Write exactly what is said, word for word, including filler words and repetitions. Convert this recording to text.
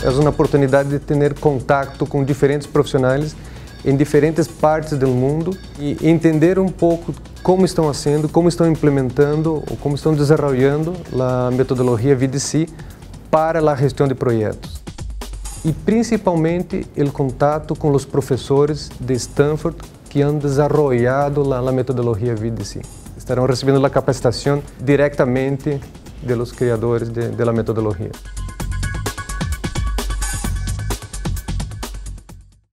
é uma oportunidade de ter contato com diferentes profissionais em diferentes partes do mundo e entender um pouco como estão fazendo, como estão implementando ou como estão desenvolvendo a metodologia V D C para a gestão de projetos. E principalmente o contato com os professores de Stanford que han desenvolvido a metodologia V D C. Estarão recebendo a capacitação diretamente de los criadores de, de la metodologia.